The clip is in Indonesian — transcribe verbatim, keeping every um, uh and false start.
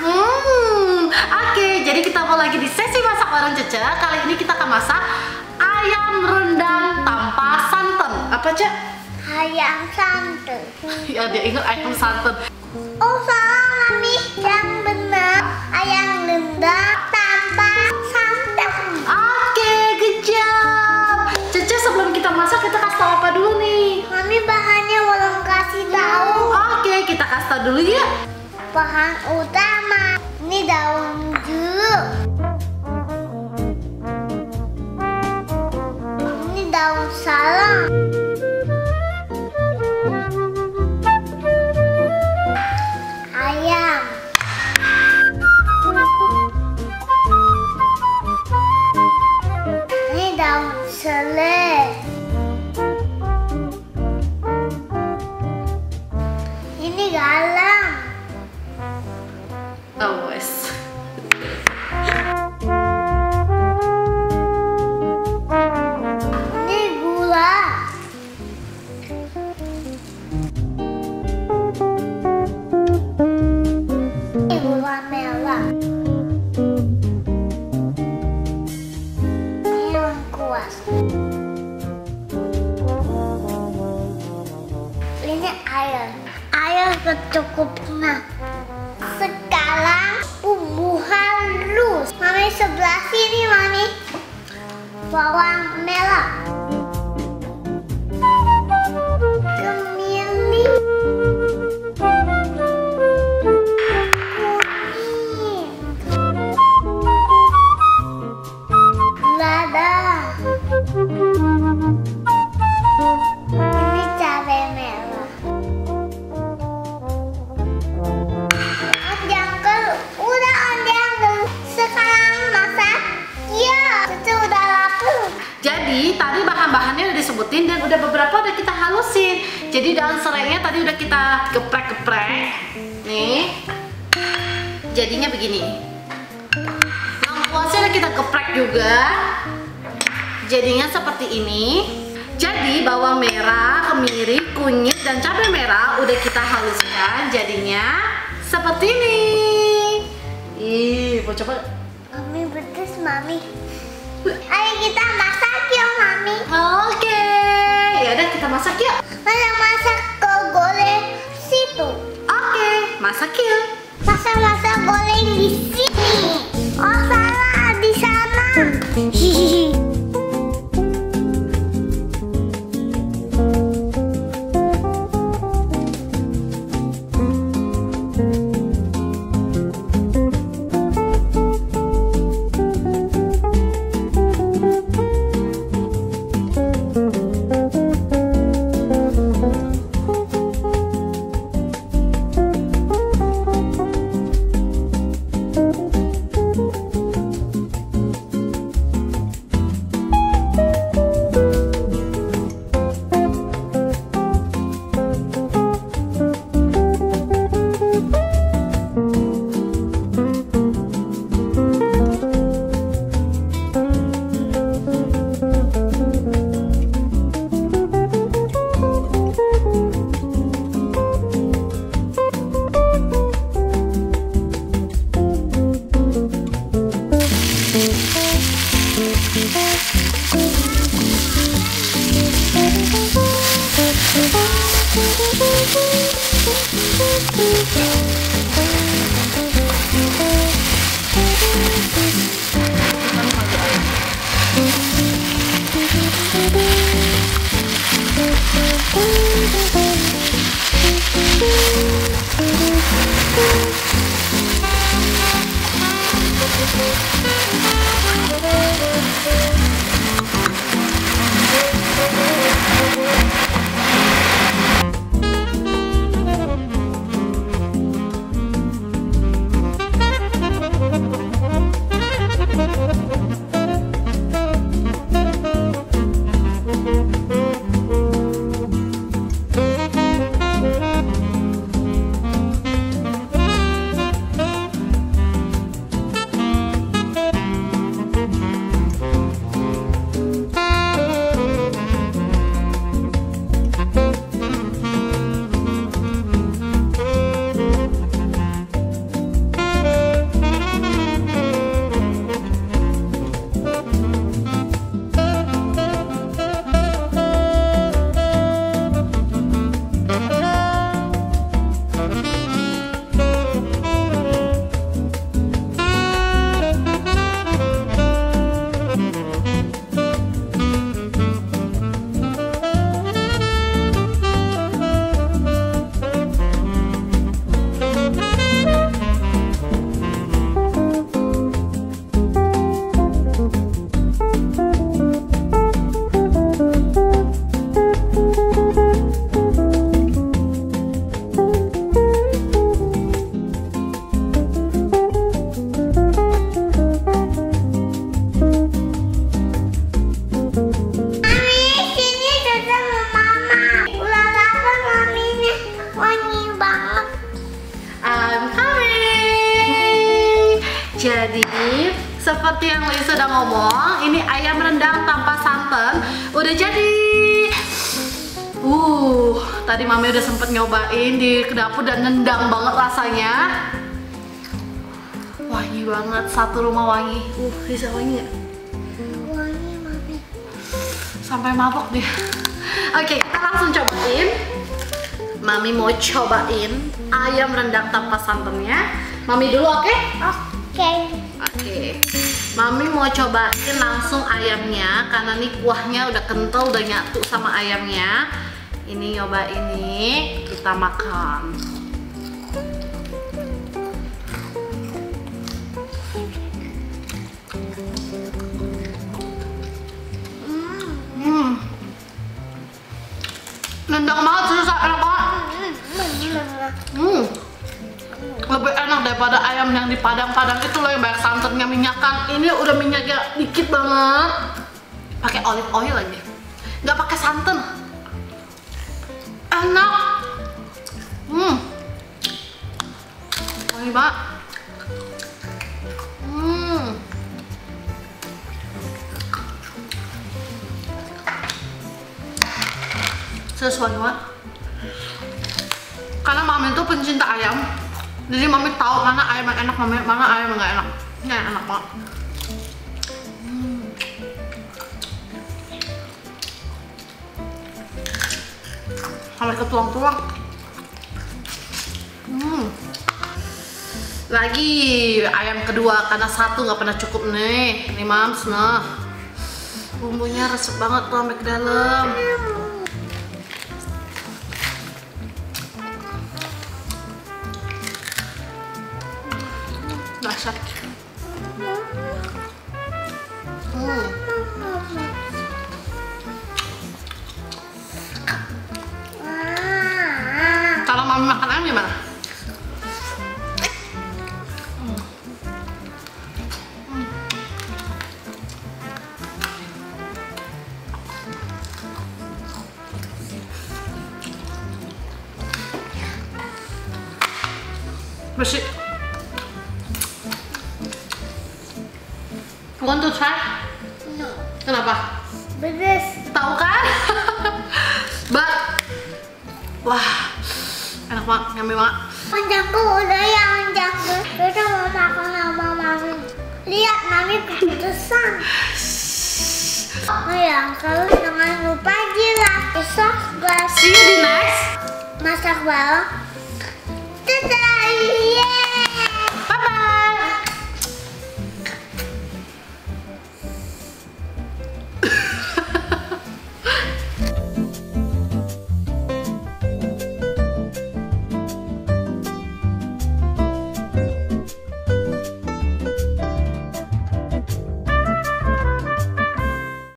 Hmm, oke, jadi kita mau lagi di sesi masak bareng Cece. Kali ini kita akan masak ayam rendang tanpa santan. Apa, Cek? Ayam santan. Ya, dia ingat ayam santan. Oh, salah, Mami. Yang benar, ayam rendang tanpa santan. Oke, good job. Cece, sebelum kita masak, kita kasih tahu apa dulu nih? Mami, bahannya belum kasih tahu. Oke, kita kasih tahu dulu ya. Bahan utama, ini daun jeruk, ini daun salam, ayam, ini daun seledri, ini garam. Oh, wes. Ini gula. Ini gula merah. Ini lengkuas. Ini air. Air secukupnya. Sekarang bumbu halus. Mami sebelah sini, Mami. Bawang merah. Kemiri. Kuning. Lada. Ini cabai merah. Udah on sekarang masak. Ya, itu udah lapar. Jadi tadi bahan-bahannya udah disebutin dan udah beberapa udah kita halusin. Jadi daun serainya tadi udah kita geprek-geprek. Nih. Jadinya begini. Lengkuasnya udah kita geprek juga. Jadinya seperti ini. Jadi bawang merah, kemiri, kunyit, dan cabai merah udah kita haluskan. Jadinya seperti ini. Ih, mau coba? Mami pedes, Mami. Ayo kita masak yuk, Mami. Oke, ya udah kita masak yuk. Mana masak ke goreng situ? Oke, masak yuk. Masak-masak goreng di sini. Oh, salah, di sana. Hihihi. Jadi seperti yang Lisa udah ngomong, ini ayam rendang tanpa santan udah jadi. Uh, tadi Mami udah sempet nyobain di dapur dan nendang banget rasanya. Wangi banget, satu rumah wangi. Uh, bisa wangi nggak? Wangi, Mami. Sampai mabok dia. Oke, kita langsung cobain. Mami mau cobain ayam rendang tanpa santannya. Mami dulu, oke? Okay? Oke. Oke. Mami mau cobain langsung ayamnya karena nih kuahnya udah kental, udah nyatu sama ayamnya. Ini nyoba ini, kita makan. Hmm. Nendang banget, susah, enak banget. Hmm. Lebih enak daripada ayam yang di Padang-Padang itu loh yang banyak santannya, minyakan. Ini udah minyaknya dikit banget. Pakai olive oil lagi. Nggak pakai santan. Enak. Hmm. Wangi banget. Hmm. Sesuai banget. Karena Mami itu pencinta ayam, jadi Mami tahu mana ayam yang enak, Mami mana ayam yang nggak enak. Ini enak banget. Hmm. Sampai ke tulang-tulang. Hmm. Lagi ayam kedua karena satu nggak pernah cukup nih. Ini Mams, nah bumbunya resep banget tuh sampai ke dalam. Dahsyat. Hmm. Kalau Mami makan ayam gimana? Hmm. Hmm. Bersih. Want to try? No. Kenapa? Pedes. Tahu kan? But, wah, enak banget, yummy banget. Panjangku udah yang jago. Kita mau makan sama Mami. Lihat Mami keputusan. Oh ya, kalau jangan lupa di like, subscribe, See you di next masak balok.